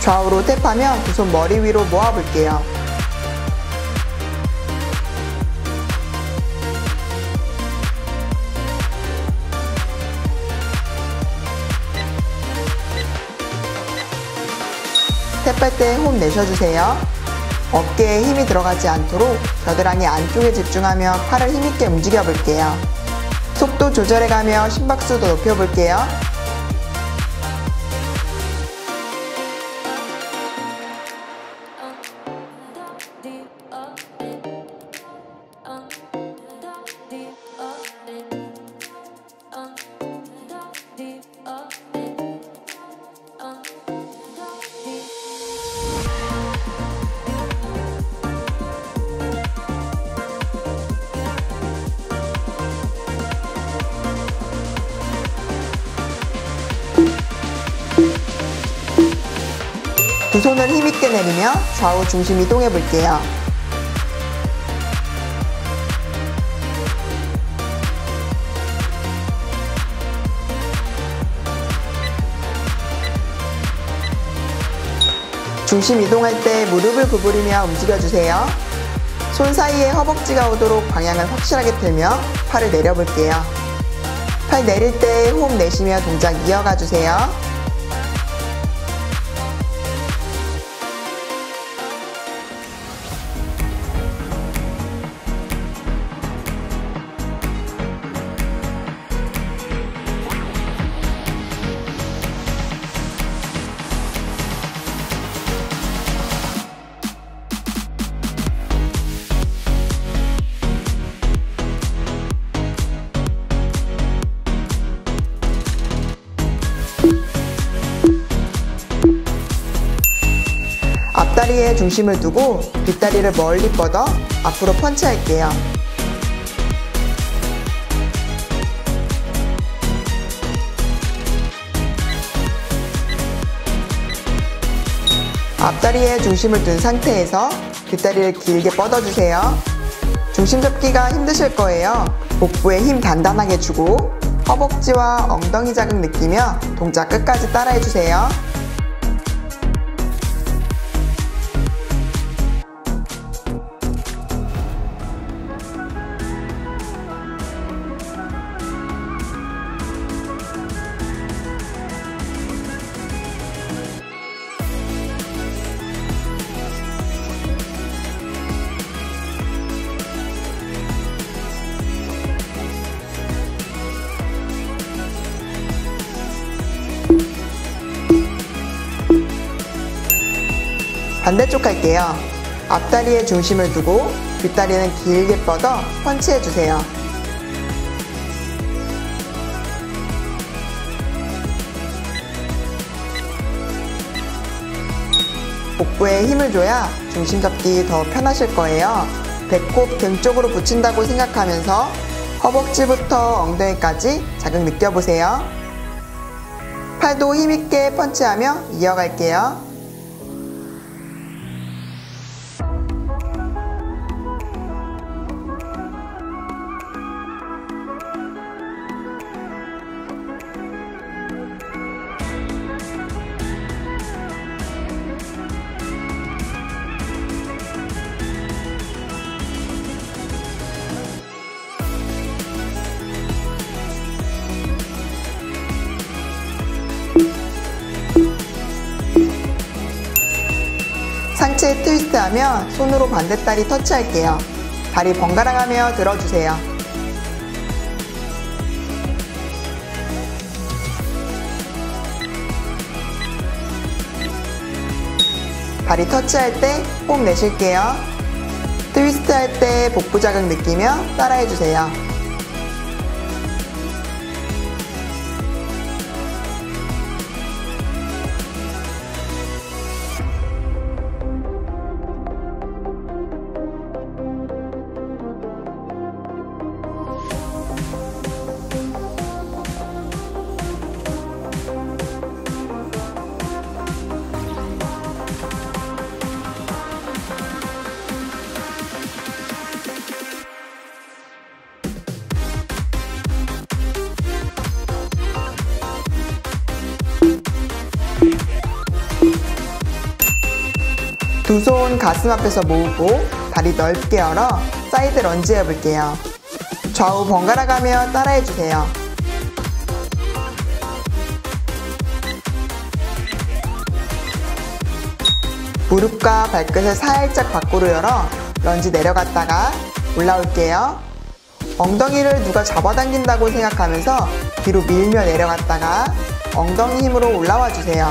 좌우로 탭하며 두 손 머리 위로 모아볼게요. 탭할 때 호흡 내쉬어주세요. 어깨에 힘이 들어가지 않도록 겨드랑이 안쪽에 집중하며 팔을 힘있게 움직여 볼게요. 속도 조절해가며 심박수도 높여볼게요. 두 손을 힘있게 내리며 좌우 중심 이동해 볼게요. 중심 이동할 때 무릎을 구부리며 움직여주세요. 손 사이에 허벅지가 오도록 방향을 확실하게 틀며 팔을 내려볼게요. 팔 내릴 때 호흡 내쉬며 동작 이어가 주세요. 앞다리에 중심을 두고 뒷다리를 멀리 뻗어 앞으로 펀치할게요. 앞다리에 중심을 둔 상태에서 뒷다리를 길게 뻗어주세요. 중심 잡기가 힘드실 거예요. 복부에 힘 단단하게 주고 허벅지와 엉덩이 자극 느끼며 동작 끝까지 따라해주세요. 반대쪽 할게요. 앞다리에 중심을 두고 뒷다리는 길게 뻗어 펀치해주세요. 복부에 힘을 줘야 중심 잡기 더 편하실 거예요. 배꼽 등 쪽으로 붙인다고 생각하면서 허벅지부터 엉덩이까지 자극 느껴보세요. 팔도 힘있게 펀치하며 이어갈게요. 상체 트위스트하며 손으로 반대다리 터치할게요. 다리 번갈아가며 들어주세요. 다리 터치할 때 호흡 내쉴게요. 트위스트 할 때 복부 자극 느끼며 따라해주세요. 두 손 가슴 앞에서 모으고 다리 넓게 열어 사이드 런지 해볼게요. 좌우 번갈아 가며 따라해주세요. 무릎과 발끝을 살짝 밖으로 열어 런지 내려갔다가 올라올게요. 엉덩이를 누가 잡아당긴다고 생각하면서 뒤로 밀며 내려갔다가 엉덩이 힘으로 올라와 주세요.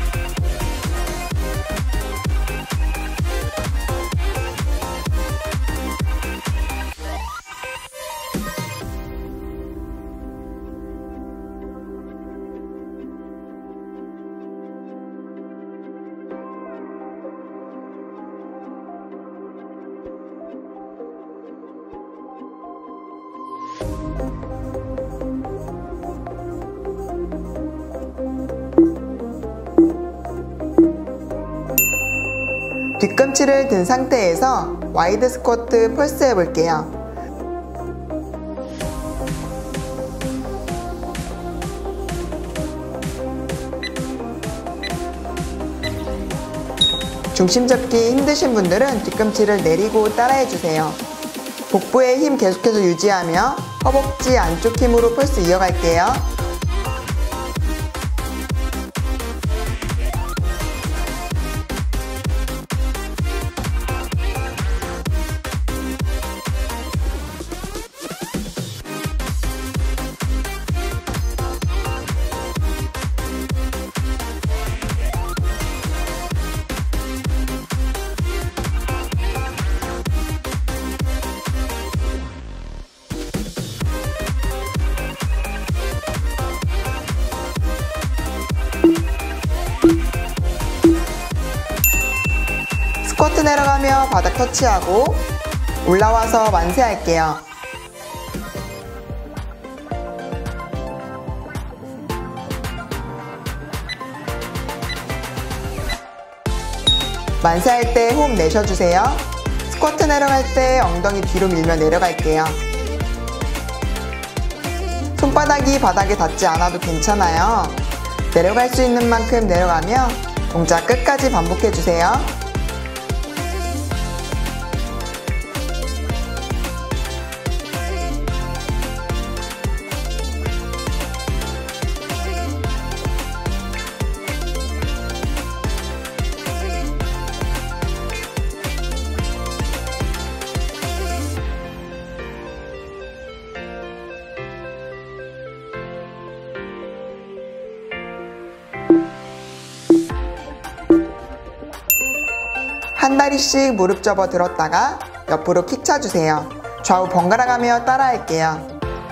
뒤꿈치를 든 상태에서 와이드 스쿼트 펄스 해볼게요. 중심 잡기 힘드신 분들은 뒤꿈치를 내리고 따라해주세요. 복부의 힘 계속해서 유지하며 허벅지 안쪽 힘으로 펄스 이어갈게요. 스쿼트 내려가며 바닥 터치하고 올라와서 만세할게요. 만세할 때 호흡 내쉬어주세요. 스쿼트 내려갈 때 엉덩이 뒤로 밀며 내려갈게요. 손바닥이 바닥에 닿지 않아도 괜찮아요. 내려갈 수 있는 만큼 내려가며 동작 끝까지 반복해주세요. 한 다리씩 무릎 접어 들었다가 옆으로 킥 차주세요. 좌우 번갈아 가며 따라할게요.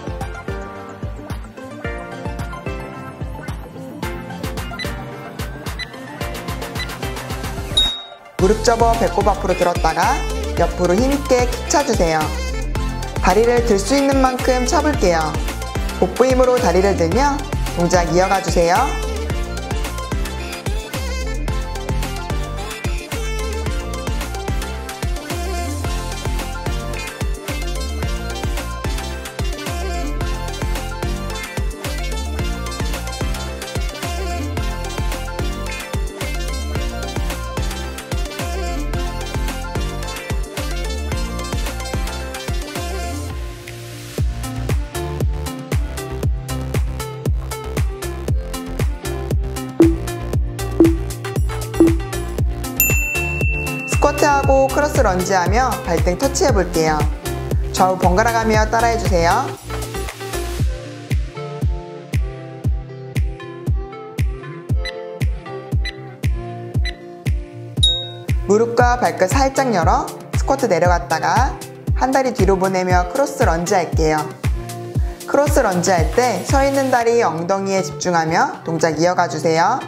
무릎 접어 배꼽 앞으로 들었다가 옆으로 힘있게 킥 차주세요. 다리를 들 수 있는 만큼 차볼게요. 복부 힘으로 다리를 들며 동작 이어가 주세요. 스쿼트하고 크로스 런지하며 발등 터치해볼게요. 좌우 번갈아 가며 따라해주세요. 무릎과 발끝 살짝 열어 스쿼트 내려갔다가 한 다리 뒤로 보내며 크로스 런지 할게요. 크로스 런지 할 때 서 있는 다리 엉덩이에 집중하며 동작 이어가 주세요.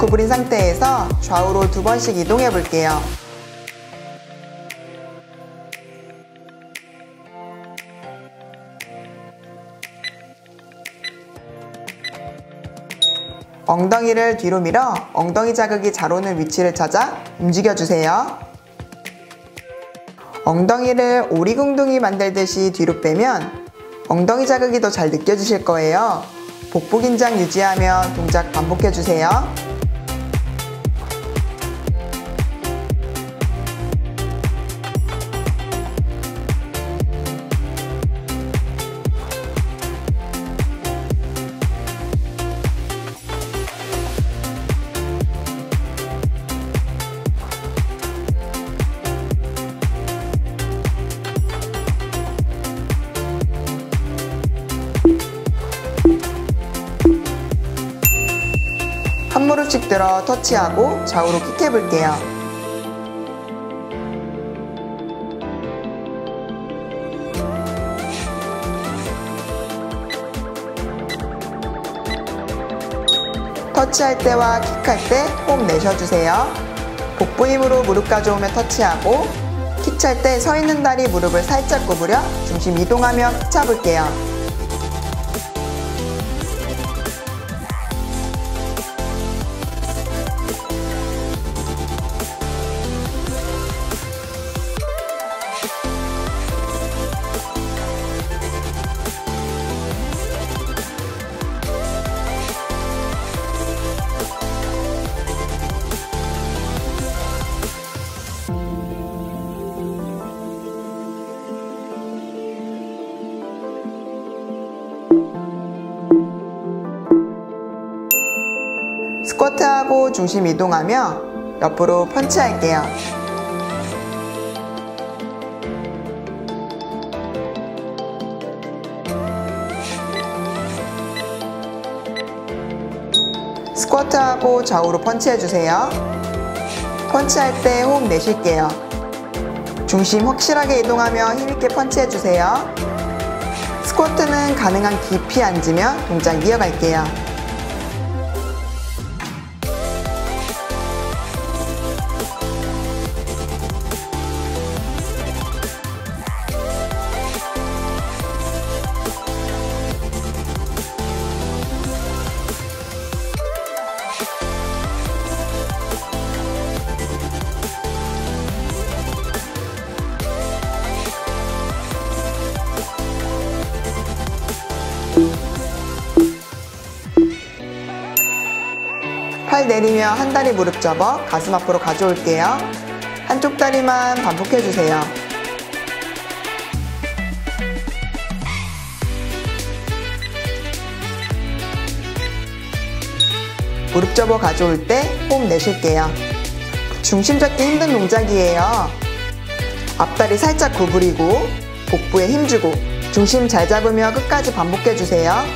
구부린 상태에서 좌우로 2번씩 이동해 볼게요. 엉덩이를 뒤로 밀어 엉덩이 자극이 잘 오는 위치를 찾아 움직여주세요. 엉덩이를 오리궁둥이 만들듯이 뒤로 빼면 엉덩이 자극이 더 잘 느껴지실 거예요. 복부 긴장 유지하며 동작 반복해주세요. 한 무릎씩 들어 터치하고 좌우로 킥해 볼게요. 터치할 때와 킥할 때 호흡 내쉬어주세요. 복부 힘으로 무릎 가져오며 터치하고 킥할 때 서 있는 다리 무릎을 살짝 구부려 중심 이동하며 킥 차볼게요. 스쿼트하고 중심 이동하며 옆으로 펀치할게요. 스쿼트하고 좌우로 펀치해주세요. 펀치할 때 호흡 내쉴게요. 중심 확실하게 이동하며 힘있게 펀치해주세요. 스쿼트는 가능한 깊이 앉으며 동작 이어갈게요. 팔 내리며 한 다리 무릎 접어 가슴 앞으로 가져올게요. 한쪽 다리만 반복해주세요. 무릎 접어 가져올 때 호흡 내쉴게요. 중심 잡기 힘든 동작이에요. 앞다리 살짝 구부리고 복부에 힘주고 중심 잘 잡으며 끝까지 반복해주세요.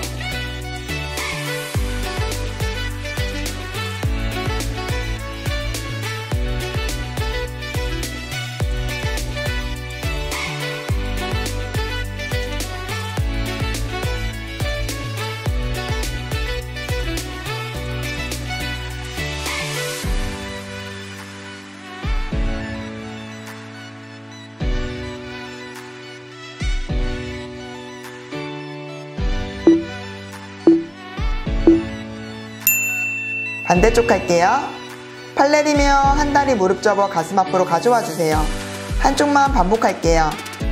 반대쪽 할게요. 팔 내리며 한 다리 무릎 접어 가슴 앞으로 가져와 주세요. 한쪽만 반복할게요.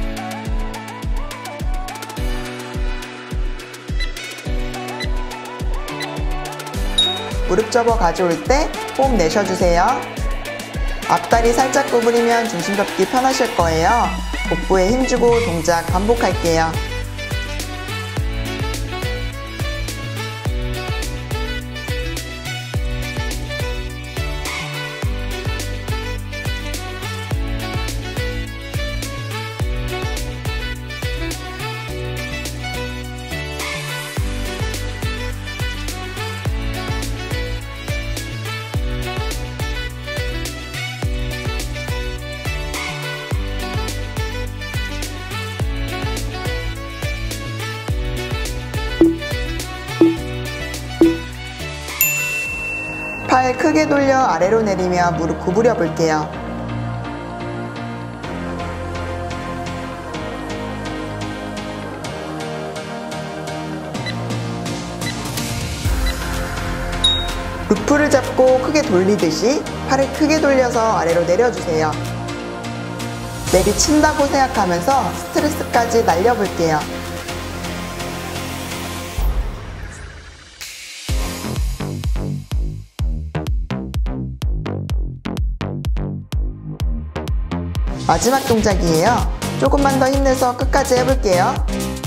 무릎 접어 가져올 때 호흡 내쉬어주세요. 앞다리 살짝 구부리면 중심 잡기 편하실 거예요. 복부에 힘주고 동작 반복할게요. 팔 크게 돌려 아래로 내리며 무릎 구부려 볼게요. 루프를 잡고 크게 돌리듯이 팔을 크게 돌려서 아래로 내려주세요. 내리친다고 생각하면서 스트레스까지 날려볼게요. 마지막 동작이에요. 조금만 더 힘내서 끝까지 해볼게요.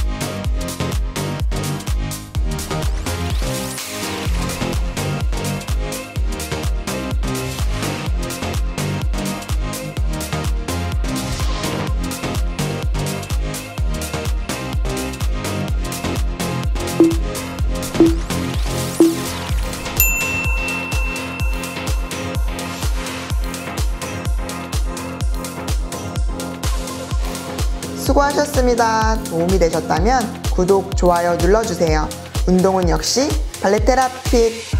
수고하셨습니다. 도움이 되셨다면 구독, 좋아요 눌러주세요. 운동은 역시 발레테라픽